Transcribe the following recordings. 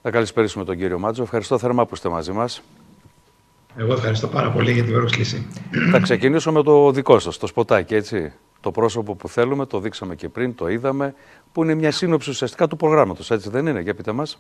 Να καλησπέρισουμε τον κύριο Μάτζο. Ευχαριστώ θερμά που είστε μαζί μας. Εγώ ευχαριστώ πάρα πολύ για την πρόσκληση. Θα ξεκινήσω με το δικό σας, το σποτάκι, έτσι. Το πρόσωπο που θέλουμε, το δείξαμε και πριν, το είδαμε, που είναι μια σύνοψη ουσιαστικά του προγράμματος, έτσι δεν είναι? Για πείτε μας.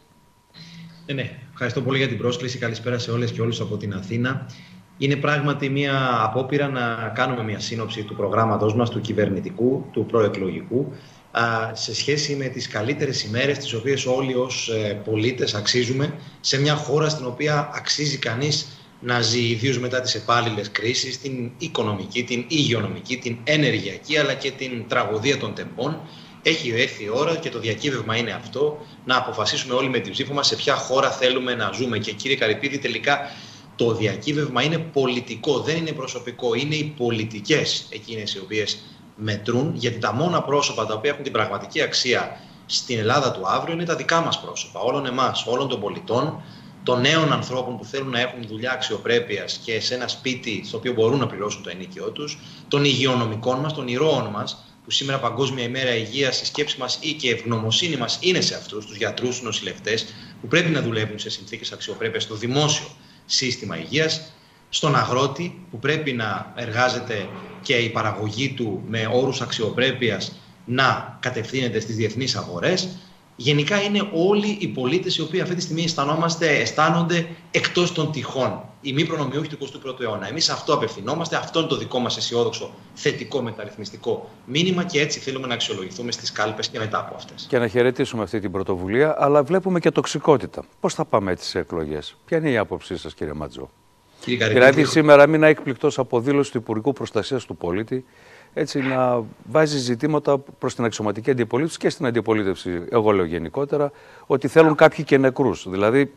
Ναι, ευχαριστώ πολύ για την πρόσκληση. Καλησπέρα σε όλες και όλους από την Αθήνα. Είναι πράγματι μια απόπειρα να κάνουμε μια σύνοψη του προγράμματος μας, του κυβερνητικού, του προεκλογικού, σε σχέση με τις καλύτερες ημέρες τις οποίες όλοι ως πολίτες αξίζουμε σε μια χώρα στην οποία αξίζει κανείς να ζει, ιδίως μετά τις επάλληλες κρίσεις, την οικονομική, την υγειονομική, την ενεργειακή, αλλά και την τραγωδία των τεμπών. Έχει έρθει η ώρα και το διακύβευμα είναι αυτό, να αποφασίσουμε όλοι με την ψήφο μας σε ποια χώρα θέλουμε να ζούμε. Και κύριε Καρυπίδη, τελικά το διακύβευμα είναι πολιτικό, δεν είναι προσωπικό. Είναι οι πολιτικές εκείνες οι οποίες μετρούν, γιατί τα μόνα πρόσωπα τα οποία έχουν την πραγματική αξία στην Ελλάδα του αύριο είναι τα δικά μας πρόσωπα, όλων εμάς, όλων των πολιτών, των νέων ανθρώπων που θέλουν να έχουν δουλειά αξιοπρέπειας και σε ένα σπίτι στο οποίο μπορούν να πληρώσουν το ενοίκιό τους, των υγειονομικών μας, των ηρώων μας, που σήμερα Παγκόσμια ημέρα υγείας, η σκέψη μας ή και η ευγνωμοσύνη μας είναι σε αυτούς, τους γιατρούς, τους νοσηλευτές, που πρέπει να δουλεύουν σε συνθήκες αξιοπρέπειας στο δημόσιο σύστημα υγείας, στον αγρότη που πρέπει να εργάζεται και η παραγωγή του με όρους αξιοπρέπειας να κατευθύνεται στις διεθνείς αγορές. Γενικά είναι όλοι οι πολίτες οι οποίοι αυτή τη στιγμή αισθάνονται εκτός των τυχών. Οι μη προνομιούχοι του 21ου αιώνα. Εμείς αυτό απευθυνόμαστε, αυτό είναι το δικό μας αισιόδοξο, θετικό, μεταρρυθμιστικό μήνυμα και έτσι θέλουμε να αξιολογηθούμε στις κάλπες και μετά από αυτές. Και να χαιρετήσουμε αυτή την πρωτοβουλία, αλλά βλέπουμε και τοξικότητα. Πώς θα πάμε έτσι σε εκλογές? Ποια είναι η άποψή σας, κύριε Μάτζο? Δηλαδή, σήμερα μήνα έκπληκτος από δήλωση του Υπουργού Προστασίας του Πολίτη, έτσι να βάζει ζητήματα προς την αξιωματική αντιπολίτευση και στην αντιπολίτευση, εγώ λέω γενικότερα, ότι θέλουν κάποιοι και νεκρούς. Δηλαδή,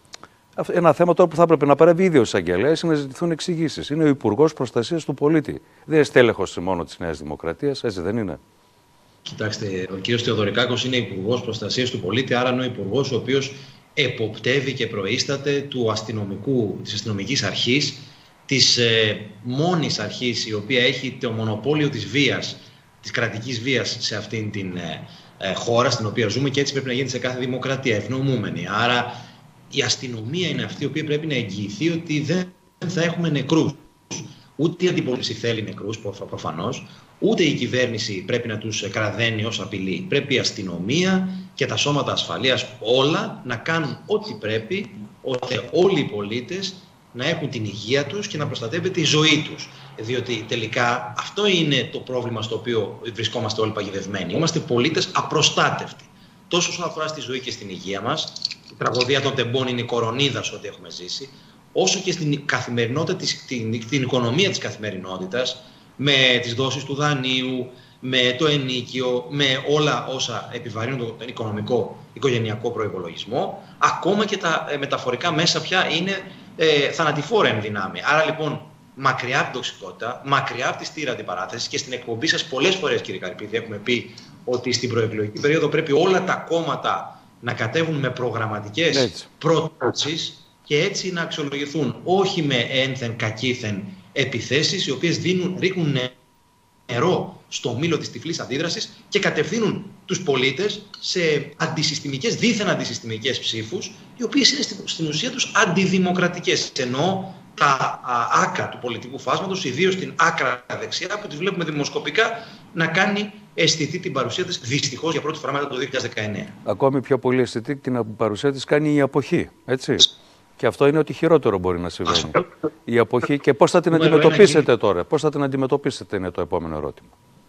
ένα θέμα τώρα που θα έπρεπε να παρέμβει ήδη ο εισαγγελέας είναι να ζητηθούν εξηγήσεις. Είναι ο Υπουργός Προστασίας του Πολίτη. Δεν είναι στέλεχος μόνο της Νέας Δημοκρατίας, έτσι δεν είναι? Κοιτάξτε, ο κύριος Θεοδωρικάκος είναι Υπουργός Προστασίας του Πολίτη, άρα είναι ο Υπουργός ο οποίος εποπτεύει και προείσταται της αστυνομικής αρχής, της μόνης αρχής η οποία έχει το μονοπόλιο της βίας, της κρατικής βίας σε αυτήν την χώρα στην οποία ζούμε και έτσι πρέπει να γίνεται σε κάθε δημοκρατία, ευνοούμενη. Άρα η αστυνομία είναι αυτή η οποία πρέπει να εγγυηθεί ότι δεν θα έχουμε νεκρούς. Ούτε η αντιπολίτευση θέλει νεκρούς προφανώς, ούτε η κυβέρνηση πρέπει να τους κραδένει ως απειλή. Πρέπει η αστυνομία και τα σώματα ασφαλείας όλα να κάνουν ό,τι πρέπει, ώστε όλοι οι πολίτες να έχουν την υγεία τους και να προστατεύεται η ζωή τους. Διότι τελικά αυτό είναι το πρόβλημα στο οποίο βρισκόμαστε όλοι παγιδευμένοι. Είμαστε πολίτες απροστάτευτοι. Τόσο όσον αφορά στη ζωή και στην υγεία μας, η τραγωδία των τεμπών είναι η κορονίδα σε ό,τι έχουμε ζήσει, όσο και στην καθημερινότητα, την οικονομία της καθημερινότητας, με τις δόσεις του δανείου, με το ενίκιο, με όλα όσα επιβαρύνουν τον οικονομικό οικογενειακό προϋπολογισμό, ακόμα και τα μεταφορικά μέσα πια είναι θανατηφόρα εν δυνάμει. Άρα λοιπόν, μακριά από την τοξικότητα, μακριά από τη στήρα αντιπαράθεση, και στην εκπομπή σας πολλές φορές, κύριε Καρυπίδη, έχουμε πει ότι στην προεκλογική περίοδο πρέπει όλα τα κόμματα να κατέβουν με προγραμματικές προτάσεις και έτσι να αξιολογηθούν, όχι με ένθεν κακήθεν επιθέσεις οι οποίες ρίχνουν νερό στο μήλο της τυφλής αντίδρασης και κατευθύνουν τους πολίτες σε αντισυστημικές, δίθεν αντισυστημικές ψήφους, οι οποίες είναι στην ουσία τους αντιδημοκρατικές. Ενώ τα άκρα του πολιτικού φάσματος, ιδίως την άκρα δεξιά, που τις βλέπουμε δημοσκοπικά να κάνει αισθητή την παρουσία της, δυστυχώς για πρώτη φορά μετά το 2019. Ακόμη πιο πολύ αισθητή την παρουσία της κάνει η αποχή, έτσι. Και αυτό είναι ότι χειρότερο μπορεί να συμβαίνει. Η αποχή. Και πώς θα την αντιμετωπίσετε τώρα? Πώς θα την αντιμετωπίσετε είναι το επόμενο ερώτημα.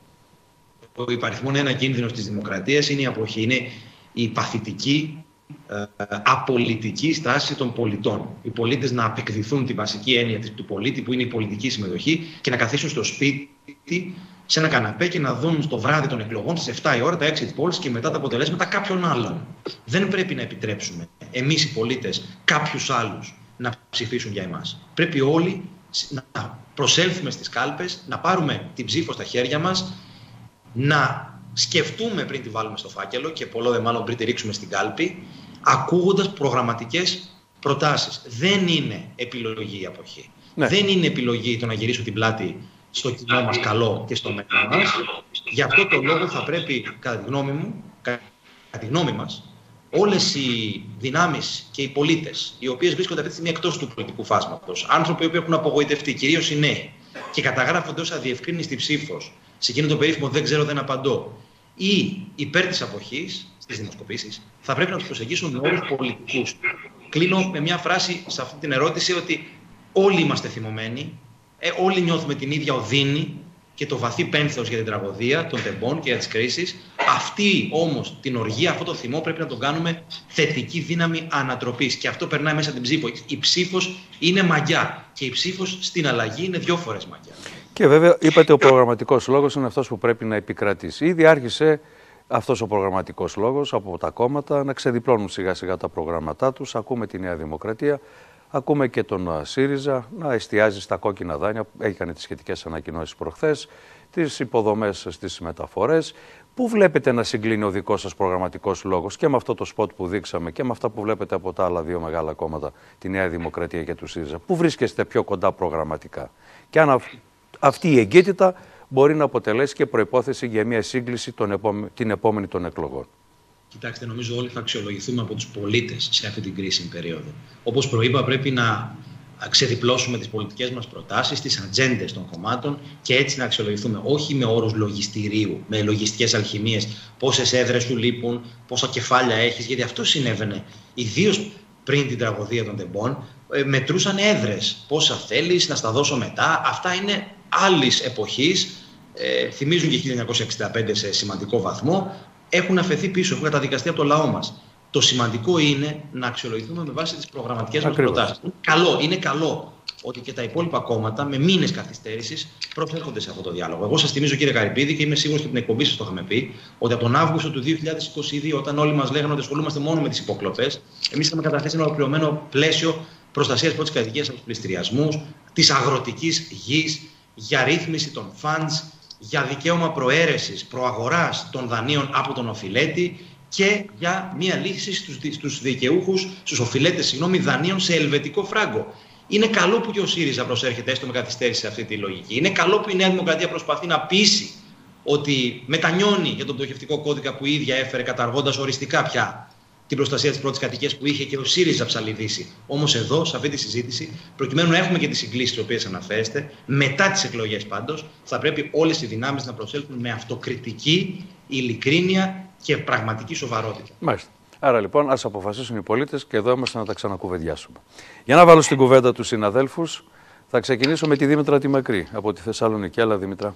Το υπαριθμόν ένα κίνδυνος της δημοκρατίας είναι η αποχή. Είναι η παθητική, απολυτική στάση των πολιτών. Οι πολίτες να απεκδηθούν τη βασική έννοια του πολίτη, που είναι η πολιτική συμμετοχή, και να καθίσουν στο σπίτι σε ένα καναπέ και να δουν στο βράδυ των εκλογών στις 7 η ώρα τα exit polls και μετά τα αποτελέσματα κάποιων άλλων. Δεν πρέπει να επιτρέψουμε εμείς οι πολίτες κάποιους άλλους να ψηφίσουν για εμάς. Πρέπει όλοι να προσέλθουμε στις κάλπες, να πάρουμε την ψήφο στα χέρια μας, να σκεφτούμε πριν τη βάλουμε στο φάκελο και πολλό δε μάλλον πριν τη ρίξουμε στην κάλπη, ακούγοντας προγραμματικές προτάσεις. Δεν είναι επιλογή η αποχή. Ναι. Δεν είναι επιλογή το να γυρίσω την πλάτη στο κοινό μας καλό και στο μέλλον μας. Γι' αυτό το λόγο θα πρέπει, κατά τη γνώμη μας, όλες οι δυνάμεις και οι πολίτες, οι οποίες βρίσκονται αυτή τη στιγμή εκτός του πολιτικού φάσματος, άνθρωποι που έχουν απογοητευτεί, κυρίως οι νέοι, και καταγράφονται ως αδιευκρίνηστη ψήφος σε εκείνο το περίφημο «δεν ξέρω, δεν απαντώ», ή υπέρ της αποχής στις δημοσκοπήσεις, θα πρέπει να τους προσεγγίσουν με όρους πολιτικούς. Κλείνω με μια φράση σε αυτή την ερώτηση, ότι όλοι είμαστε θυμωμένοι, όλοι νιώθουμε την ίδια οδύνη και το βαθύ πένθος για την τραγωδία των τεμπών και για τις κρίσεις. Αυτή όμως την οργή, αυτό το θυμό πρέπει να τον κάνουμε θετική δύναμη ανατροπής. Και αυτό περνάει μέσα την ψήφο. Η ψήφος είναι μαγιά και η ψήφος στην αλλαγή είναι 2 φορές μαγιά. Και βέβαια είπατε ο προγραμματικός λόγος είναι αυτός που πρέπει να επικρατήσει. Ήδη άρχισε αυτός ο προγραμματικός λόγος από τα κόμματα να ξεδιπλώνουν σιγά σιγά τα προγράμματά τους. Ακούμε τη Νέα Δημοκρατία. Ακούμε και τον ΣΥΡΙΖΑ να εστιάζει στα κόκκινα δάνεια, έκανε τις σχετικές ανακοινώσεις προχθές, τις υποδομές στις μεταφορές. Πού βλέπετε να συγκλίνει ο δικός σας προγραμματικός λόγος και με αυτό το σποτ που δείξαμε και με αυτά που βλέπετε από τα άλλα 2 μεγάλα κόμματα, τη Νέα Δημοκρατία και του ΣΥΡΙΖΑ? Πού βρίσκεστε πιο κοντά προγραμματικά? Και αν αυτή η εγκύτητα μπορεί να αποτελέσει και προϋπόθεση για μια σύγκληση την επόμενη των εκλογών. Κοιτάξτε, νομίζω όλοι θα αξιολογηθούμε από τους πολίτες σε αυτή την κρίσιμη περίοδο. Όπως προείπα, πρέπει να ξεδιπλώσουμε τις πολιτικές μας προτάσεις, τις ατζέντες των κομμάτων και έτσι να αξιολογηθούμε όχι με όρους λογιστηρίου, με λογιστικές αλχημίες, πόσες έδρες σου λείπουν, πόσα κεφάλια έχεις, γιατί αυτό συνέβαινε. Ιδίως πριν την τραγωδία των τεμπών, μετρούσαν έδρες. Πόσα θέλεις, να στα δώσω μετά. Αυτά είναι άλλης εποχής. Θυμίζουν και 1965 σε σημαντικό βαθμό. Έχουν αφαιθεί πίσω, έχουν καταδικαστεί από το λαό μας. Το σημαντικό είναι να αξιολογηθούμε με βάση τις προγραμματικές μας προτάσεις. Είναι καλό ότι και τα υπόλοιπα κόμματα με μήνες καθυστέρησης προσέρχονται σε αυτό το διάλογο. Εγώ σας θυμίζω, κύριε Καρυπίδη, και είμαι σίγουρος και την εκπομπή σας το είχαμε πει, ότι από τον Αύγουστο του 2022, όταν όλοι μας λέγανε ότι ασχολούμαστε μόνο με τις υποκλοπές, εμείς είχαμε καταθέσει ένα ολοκληρωμένο πλαίσιο προστασίας πρώτης κατοικίας από τους πληστηριασμούς, της αγροτικής γης, για ρύθμιση των funds, για δικαίωμα προαίρεσης, προαγοράς των δανείων από τον οφειλέτη και για μία λύση στους δικαιούχους, στους οφειλέτες δανείων σε ελβετικό φράγκο. Είναι καλό που και ο ΣΥΡΙΖΑ προσέρχεται έστω με καθυστέρηση σε αυτή τη λογική. Είναι καλό που η Νέα Δημοκρατία προσπαθεί να πείσει ότι μετανιώνει για τον πτωχευτικό κώδικα που η ίδια έφερε, καταργώντας οριστικά πια την προστασία της πρώτης κατοικίας που είχε και ο ΣΥΡΙΖΑ ψαλιδίσει. Όμως εδώ, σε αυτή τη συζήτηση, προκειμένου να έχουμε και τις συγκλήσεις στις οποίες αναφέρεστε, μετά τις εκλογές πάντως, θα πρέπει όλες οι δυνάμεις να προσέλθουν με αυτοκριτική, ειλικρίνεια και πραγματική σοβαρότητα. Μάλιστα. Άρα λοιπόν, ας αποφασίσουν οι πολίτες και εδώ είμαστε να τα ξανακουβεντιάσουμε. Για να βάλω στην κουβέντα τους συναδέλφους, θα ξεκινήσω με τη Δήμητρα τη Μακρύ από τη Θεσσαλονίκη. Έλα, Δήμητρα.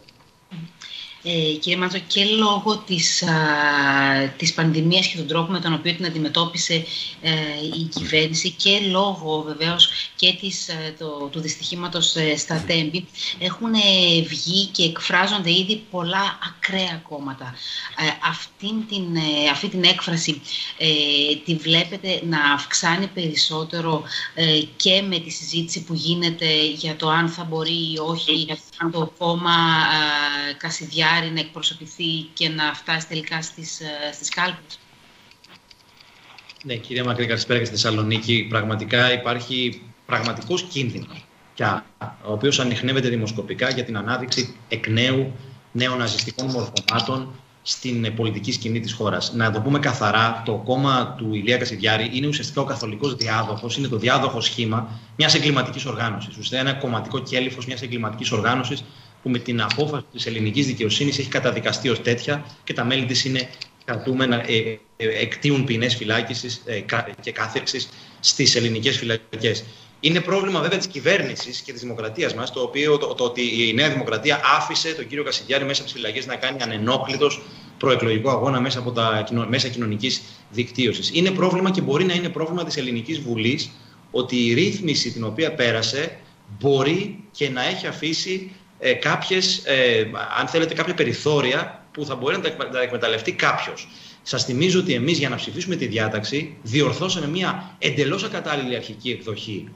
Κύριε Μάτζο, και λόγω της πανδημίας και τον τρόπο με τον οποίο την αντιμετώπισε η κυβέρνηση και λόγω βεβαίως και του δυστυχήματος στα Τέμπη, έχουν βγει και εκφράζονται ήδη πολλά ακραία κόμματα. Αυτή την έκφραση τη βλέπετε να αυξάνει περισσότερο και με τη συζήτηση που γίνεται για το αν θα μπορεί ή όχι το κόμμα Κασιδιάρη να εκπροσωπηθεί και να φτάσει τελικά στις κάλπες? Ναι, κυρία Μακρύ, καλησπέρα και στη Θεσσαλονίκη. Πραγματικά υπάρχει πραγματικός κίνδυνος, ο οποίος ανιχνεύεται δημοσκοπικά για την ανάδειξη εκ νέου νεοναζιστικών μορφωμάτων στην πολιτική σκηνή της χώρας. Να το πούμε καθαρά, το κόμμα του Ηλία Κασιδιάρη είναι ουσιαστικά ο καθολικός διάδοχος, είναι το διάδοχο σχήμα μιας εγκληματικής οργάνωσης. Ουσιαστικά ένα κομματικό κέλυφος μιας εγκληματικής οργάνωσης που με την απόφαση της ελληνικής δικαιοσύνης έχει καταδικαστεί ως τέτοια και τα μέλη της είναι κρατούμενα, εκτείουν ποινές φυλάκισης και κάθερξης στις ελληνικές φυλακές. Είναι πρόβλημα βέβαια της κυβέρνησης και της δημοκρατίας μας το ότι η Νέα Δημοκρατία άφησε τον κύριο Κασιδιάρη μέσα από τις φυλακές να κάνει ανενόχλητος προεκλογικό αγώνα μέσα από τα μέσα κοινωνικής δικτύωσης. Είναι πρόβλημα και μπορεί να είναι πρόβλημα της Ελληνικής Βουλής ότι η ρύθμιση την οποία πέρασε μπορεί και να έχει αφήσει αν θέλετε, κάποια περιθώρια που θα μπορεί να τα εκμεταλλευτεί κάποιος. Σας θυμίζω ότι εμείς για να ψηφίσουμε τη διάταξη διορθώσαμε μια εντελώς ακατάλληλη αρχική εκδοχή.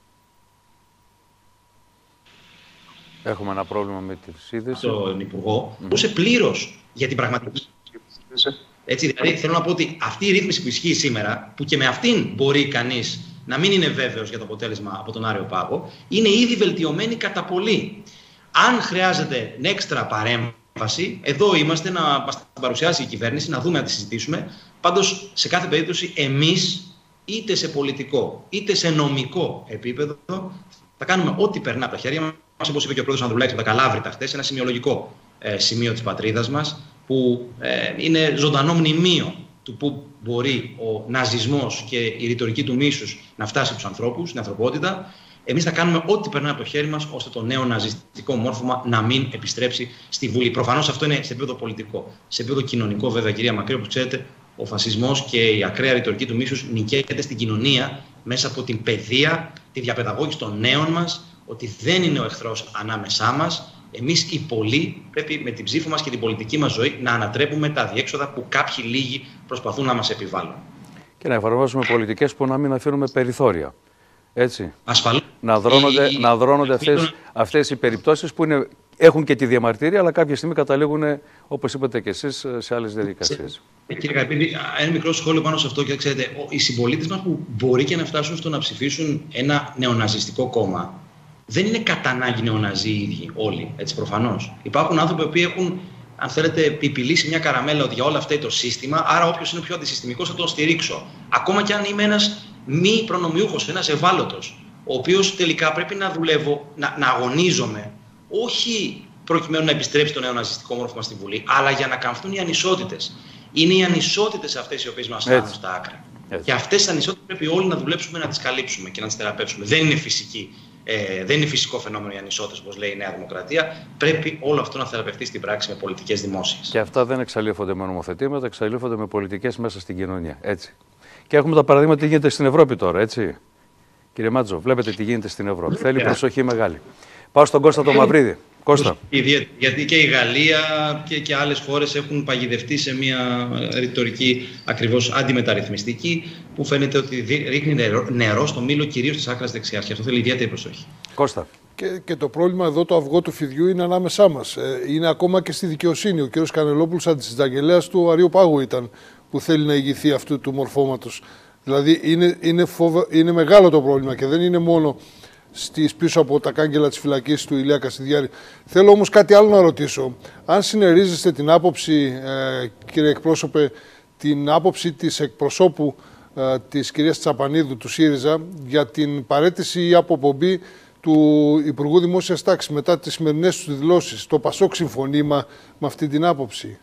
Έχουμε ένα πρόβλημα με τη σύνδεση. Τον Υπουργό, που πλήρως για την πραγματική. Έτσι, δηλαδή θέλω να πω ότι αυτή η ρύθμιση που ισχύει σήμερα, που και με αυτήν μπορεί κανείς να μην είναι βέβαιος για το αποτέλεσμα από τον Άριο Πάγο, είναι ήδη βελτιωμένη κατά πολύ. Αν χρειάζεται έξτρα παρέμβαση έμφαση. Εδώ είμαστε να μας παρουσιάσει η κυβέρνηση, να δούμε, να τη συζητήσουμε. Πάντως, σε κάθε περίπτωση, εμείς, είτε σε πολιτικό είτε σε νομικό επίπεδο, θα κάνουμε ό,τι περνά από τα χέρια μας. Όπως είπε και ο πρόεδρος Ανδρουλάκης από τα Καλάβρητα χτες, ένα σημειολογικό σημείο της πατρίδας μας, που είναι ζωντανό μνημείο του που μπορεί ο ναζισμός και η ρητορική του μίσους να φτάσει στους ανθρώπους, στην ανθρωπότητα. Εμείς θα κάνουμε ό,τι περνάει από το χέρι μας, ώστε το νέο ναζιστικό μόρφωμα να μην επιστρέψει στη Βουλή. Προφανώς αυτό είναι σε επίπεδο πολιτικό. Σε επίπεδο κοινωνικό, βέβαια, κυρία Μακρύ, όπως ξέρετε, ο φασισμός και η ακραία ρητορική του μίσους νικέται στην κοινωνία μέσα από την παιδεία, τη διαπαιδαγώγηση των νέων μας, ότι δεν είναι ο εχθρός ανάμεσά μας. Εμείς οι πολλοί πρέπει με την ψήφο μας και την πολιτική μας ζωή να ανατρέπουμε τα αδιέξοδα που κάποιοι λίγοι προσπαθούν να μας επιβάλλουν. Και να εφαρμόσουμε πολιτικές που να μην αφήνουμε περιθώρια. Έτσι. Ασφαλώς. Να δρώνονται αυτές οι περιπτώσεις που έχουν και τη διαμαρτυρία, αλλά κάποια στιγμή καταλήγουν, όπως είπατε και εσείς, σε άλλες διαδικασίες. Κύριε Καρυπίδη, ένα μικρό σχόλιο πάνω σε αυτό. Και ξέρετε, οι συμπολίτες μας που μπορεί και να φτάσουν στο να ψηφίσουν ένα νεοναζιστικό κόμμα, δεν είναι κατά ανάγκη νεοναζί οι ίδιοι όλοι, έτσι προφανώς. Υπάρχουν άνθρωποι που έχουν, αν θέλετε, πιπιλήσει μια καραμέλα ότι για όλα αυτά το σύστημα, άρα όποιος είναι πιο αντισυστημικός θα τον στηρίξω. Ακόμα και αν είμαι ένας μη προνομιούχος, ένας ευάλωτος, ο οποίος τελικά πρέπει να δουλεύω, να αγωνίζομαι, όχι προκειμένου να επιστρέψει το νεοναζιστικό μόρφωμα στη Βουλή, αλλά για να καμφθούν οι ανισότητες. Είναι οι ανισότητες αυτές οι οποίες μας φτάνουν στα άκρα. Και αυτές τις ανισότητες πρέπει όλοι να δουλέψουμε να τις καλύψουμε και να τις θεραπεύσουμε. Δεν είναι φυσική. Δεν είναι φυσικό φαινόμενο οι ανισότητες, όπως λέει η Νέα Δημοκρατία. Πρέπει όλο αυτό να θεραπευτεί στην πράξη με πολιτικές δημόσιες. Και αυτά δεν εξαλείφονται με νομοθετήματα, εξαλείφονται με πολιτικές μέσα στην κοινωνία. Έτσι. Και έχουμε τα παραδείγματα τι γίνεται στην Ευρώπη τώρα, έτσι. Κύριε Μάτζο, βλέπετε τι γίνεται στην Ευρώπη. Θέλει προσοχή μεγάλη. Πάω στον Κώστα τον Μαυρίδη. Κώστα. Γιατί και η Γαλλία και άλλες χώρες έχουν παγιδευτεί σε μια ρητορική ακριβώς αντιμεταρρυθμιστική, που φαίνεται ότι ρίχνει νερό στο μήλο κυρίως της άκρας δεξιάς. Και αυτό θέλει ιδιαίτερη προσοχή. Κώστα. Και το πρόβλημα εδώ, το αυγό του φιδιού, είναι ανάμεσά μας. Είναι ακόμα και στη δικαιοσύνη. Ο κ. Κανελόπουλος, αντισυνταγγελέας του Αριού Πάγου, ήταν που θέλει να ηγηθεί αυτού του μορφώματος. Δηλαδή είναι μεγάλο το πρόβλημα και δεν είναι μόνο πίσω από τα κάγκελα της φυλακής του Ηλία Κασιδιάρη. Θέλω όμως κάτι άλλο να ρωτήσω. Αν συνερίζεστε την άποψη, κύριε εκπρόσωπε, την άποψη της εκπροσώπου της κυρίας Τσαπανίδου του ΣΥΡΙΖΑ για την παραίτηση ή αποπομπή του Υπουργού Δημόσιας Τάξης μετά τις σημερινές του δηλώσεις. Το ΠΑΣΟΚ συμφωνεί με αυτή την άποψη?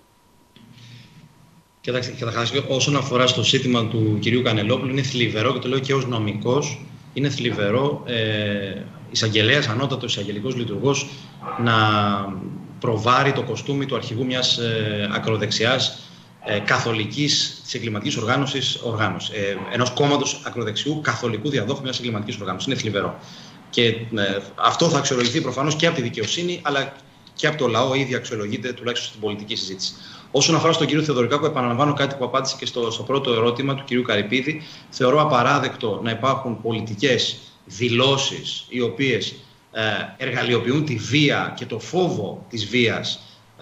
Κοιτάξτε, όσον αφορά στο ζήτημα του κυρίου Κανελόπουλου, είναι θλιβερό, και το λέω και ως νομικός, είναι θλιβερό εισαγγελέας, ανώτατος εισαγγελικός λειτουργός, να προβάρει το κοστούμι του αρχηγού μιας ακροδεξιάς καθολικής της εγκληματικής οργάνωσης, ενός κόμματος ακροδεξιού καθολικού διαδόχου μιας εγκληματικής οργάνωσης. Είναι θλιβερό. Και αυτό θα αξιολογηθεί προφανώς και από τη δικαιοσύνη, αλλά και από το λαό ήδη αξιολογείται, τουλάχιστον στην πολιτική συζήτηση. Όσον αφορά στον κύριο Θεοδωρικάκο, επαναλαμβάνω κάτι που απάντησε και στο πρώτο ερώτημα του κυρίου Καρυπίδη. Θεωρώ απαράδεκτο να υπάρχουν πολιτικές δηλώσεις οι οποίες εργαλειοποιούν τη βία και το φόβο της βίας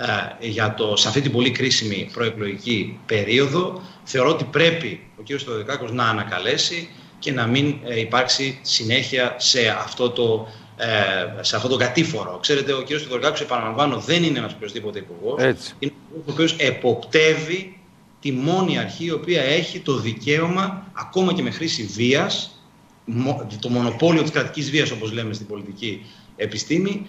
σε αυτή την πολύ κρίσιμη προεκλογική περίοδο. Θεωρώ ότι πρέπει ο κύριος Θεοδωρικάκος να ανακαλέσει και να μην υπάρξει συνέχεια σε αυτό το κατήφορο. Ξέρετε, ο κ. Θεοδωρικάκος, επαναλαμβάνω, δεν είναι ένας οποιοσδήποτε υπουργός. Είναι ο οποίος εποπτεύει τη μόνη αρχή η οποία έχει το δικαίωμα, ακόμα και με χρήση βίας, το μονοπόλιο της κρατικής βίας, όπως λέμε στην πολιτική επιστήμη,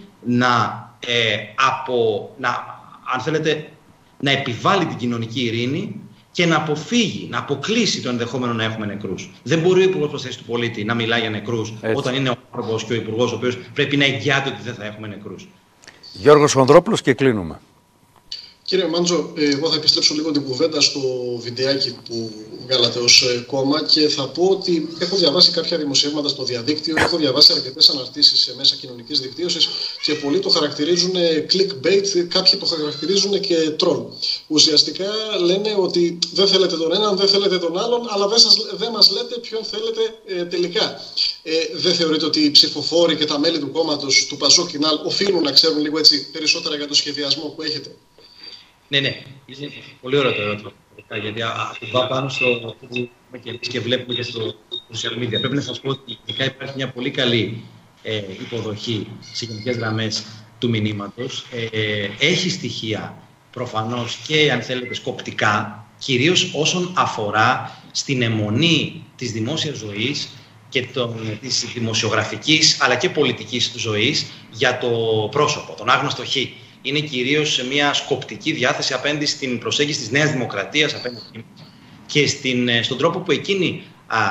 αν θέλετε, να επιβάλλει την κοινωνική ειρήνη και να αποφύγει, να αποκλείσει το ενδεχόμενο να έχουμε νεκρούς. Δεν μπορεί ο Υπουργός Προστασίας του Πολίτη να μιλάει για νεκρούς όταν είναι ο άνθρωπος και ο Υπουργός ο οποίος πρέπει να εγγυάται ότι δεν θα έχουμε νεκρούς. Γιώργος Χονδρόπουλος και κλείνουμε. Κύριε Μάντζο, εγώ θα επιστρέψω λίγο την κουβέντα στο βιντεάκι που βγάλατε ως κόμμα και θα πω ότι έχω διαβάσει κάποια δημοσιεύματα στο διαδίκτυο, έχω διαβάσει αρκετές αναρτήσεις σε μέσα κοινωνικής δικτύωσης και πολλοί το χαρακτηρίζουν clickbait, κάποιοι το χαρακτηρίζουν και troll. Ουσιαστικά λένε ότι δεν θέλετε τον έναν, δεν θέλετε τον άλλον, αλλά δεν μας λέτε ποιον θέλετε τελικά. Δεν θεωρείτε ότι οι ψηφοφόροι και τα μέλη του κόμματος του ΠΑΣΟΚ Κινάλ οφείλουν να ξέρουν λίγο έτσι περισσότερα για το σχεδιασμό που έχετε? Ναι, είναι πολύ ωραίο το ερώτημα. Γιατί ακουμπά πάνω στο που και βλέπουμε και στο social media. Πρέπει να σας πω ότι ειδικά υπάρχει μια πολύ καλή υποδοχή σε γενικές γραμμές του μηνύματος. Έχει στοιχεία προφανώς και, αν θέλετε, σκοπτικά, κυρίως όσον αφορά στην αιμονή της δημόσιας ζωής και της δημοσιογραφικής αλλά και πολιτικής ζωής για το πρόσωπο, τον άγνωστο Χ. Είναι κυρίως σε μια σκοπτική διάθεση απέναντι στην προσέγγιση της Νέας Δημοκρατίας απέναντι και στον τρόπο που εκείνοι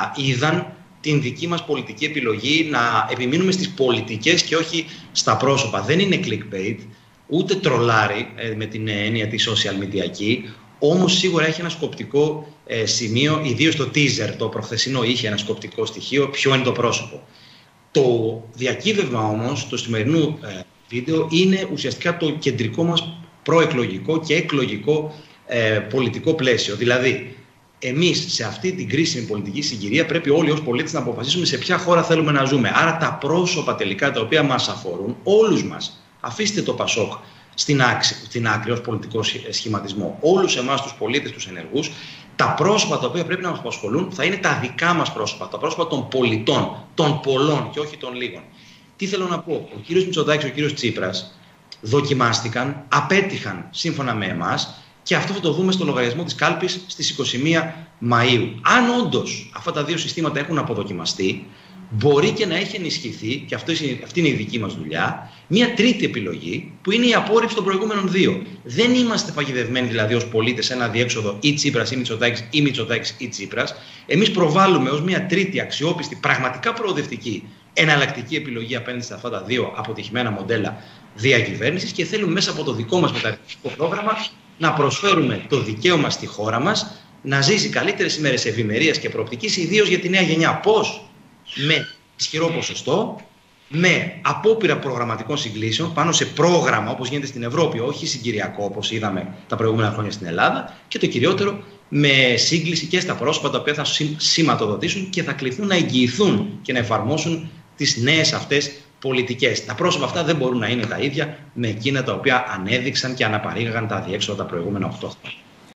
είδαν την δική μας πολιτική επιλογή να επιμείνουμε στις πολιτικές και όχι στα πρόσωπα. Δεν είναι clickbait, ούτε τρολάρι με την έννοια τη social media, όμως σίγουρα έχει ένα σκοπτικό σημείο, ιδίως το teaser, το προχθεσινό είχε ένα σκοπτικό στοιχείο, ποιο είναι το πρόσωπο. Το διακύβευμα όμως του σημερινού βίντεο είναι ουσιαστικά το κεντρικό μας προεκλογικό και εκλογικό πολιτικό πλαίσιο. Δηλαδή, εμείς σε αυτή την κρίσιμη πολιτική συγκυρία πρέπει όλοι ως πολίτες να αποφασίσουμε σε ποια χώρα θέλουμε να ζούμε. Άρα τα πρόσωπα τελικά τα οποία μας αφορούν, όλους μας, αφήστε το Πασόκ στην άκρη ως πολιτικό σχηματισμό, όλους εμάς τους πολίτες, τους ενεργούς, τα πρόσωπα τα οποία πρέπει να μας απασχολούν θα είναι τα δικά μας πρόσωπα, τα πρόσωπα των πολιτών, των πολλών και όχι των λίγων. Τι θέλω να πω, ο κύριος Μητσοτάκης και ο κύριος Τσίπρας δοκιμάστηκαν, απέτυχαν σύμφωνα με εμάς και αυτό θα το δούμε στο λογαριασμό της κάλπης στις 21 Μαΐου. Αν όντως αυτά τα δύο συστήματα έχουν αποδοκιμαστεί, μπορεί και να έχει ενισχυθεί, και αυτή είναι η δική μας δουλειά, μια τρίτη επιλογή που είναι η απόρριψη των προηγούμενων δύο. Δεν είμαστε παγιδευμένοι δηλαδή ως πολίτες σε ένα διέξοδο ή Τσίπρας ή Μητσοτάκης ή Μητσοτάκης ή Τσίπρας. Εμείς προβάλλουμε ως μια τρίτη αξιόπιστη, πραγματικά προοδευτική, εναλλακτική επιλογή απέναντι σε αυτά τα δύο αποτυχημένα μοντέλα διακυβέρνησης και θέλουμε μέσα από το δικό μας μεταρρυθμιστικό πρόγραμμα να προσφέρουμε το δικαίωμα στη χώρα μας να ζήσει καλύτερες ημέρες ευημερίας και προοπτικής, ιδίως για τη νέα γενιά. Πώς? Με ισχυρό ποσοστό, με απόπειρα προγραμματικών συγκλήσεων πάνω σε πρόγραμμα όπως γίνεται στην Ευρώπη, όχι συγκυριακό όπως είδαμε τα προηγούμενα χρόνια στην Ελλάδα, και το κυριότερο με σύγκληση και στα πρόσωπα τα οποία θα σηματοδοτήσουν και θα κληθούν να εγγυηθούν και να εφαρμόσουν τις νέες αυτές πολιτικές. Τα πρόσωπα αυτά δεν μπορούν να είναι τα ίδια με εκείνα τα οποία ανέδειξαν και αναπαρήγαγαν τα αδιέξοδα τα προηγούμενα 8 χρόνια.